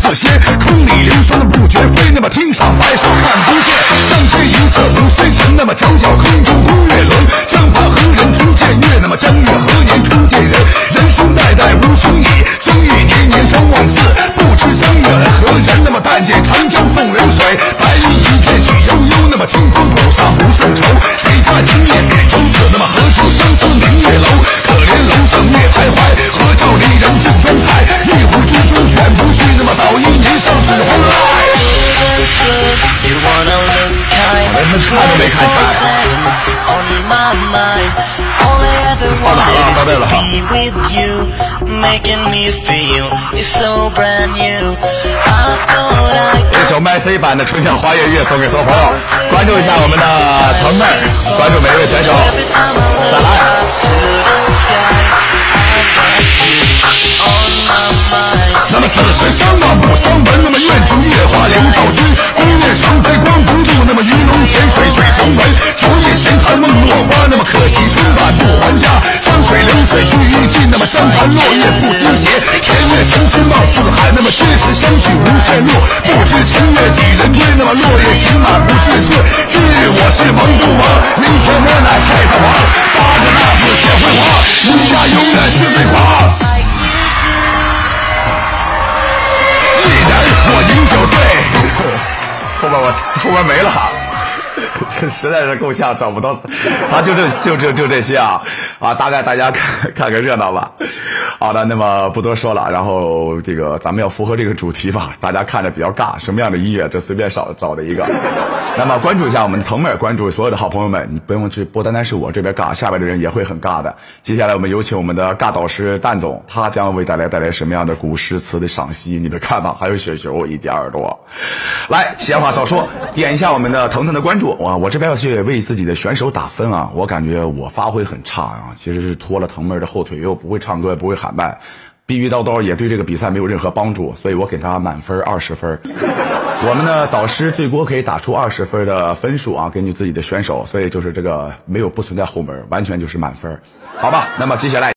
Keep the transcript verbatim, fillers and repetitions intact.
这些，空里流霜的不觉飞，那么天上白沙看不见，上天银色无仙神，那么皎皎空中宫月轮，江畔何人初见月，那么江月何年初见人，人生代代无穷已，生育年年双望四，不知江月何人，那么但见长江送人水，白云一片曲悠悠，那么清风浦上不胜愁，谁家今夜扁舟子，那么何处相思明月楼，可怜楼上月徘徊，何照离人正妆台，一壶珠珠卷不去，那么倒映年上指魂来。我们看都没看下来。到哪了？到这了。这首麦 C 版的《春江花月夜》送给所有朋友，关注一下我们的腾妹，关注每位选手，再来。那么此时相望不相闻，那么愿逐月华流照君，宫夜长飞光不度，那么鱼龙潜水水成文，昨夜闲谈梦落花，那么可惜春半不还家，江水流水须欲尽，那么山潭落叶不新鞋，前月层深望四海，那么却是相去无限路，不知乘月几人归，那么落叶情满不知醉，今日我是盟主王，明天我乃太上皇，八个大字写辉煌，你家永远是最狂。我饮酒醉，后边我后边没了，这实在是够呛，找不到，他就这就就就这些啊啊，大概大家看看个热闹吧。好的，那么不多说了，然后这个咱们要符合这个主题吧，大家看着比较尬，什么样的音乐这随便找找的一个。那么关注一下我们的腾妹，关注所有的好朋友们，你不用去，不单单是我这边尬，下边的人也会很尬的。接下来我们有请我们的尬导师蛋总，他将为大家带来什么样的古诗词的赏析，你们看吧。还有雪球以及耳朵，来，闲话少说，点一下我们的腾腾的关注。哇，我这边要去为自己的选手打分啊，我感觉我发挥很差啊，其实是拖了腾妹的后腿，又不会唱歌，也不会喊麦，逼逼叨叨也对这个比赛没有任何帮助，所以我给他满分二十分。我们的导师最多可以打出二十分的分数啊，根据自己的选手，所以就是这个没有不存在后门，完全就是满分，好吧？那么接下来。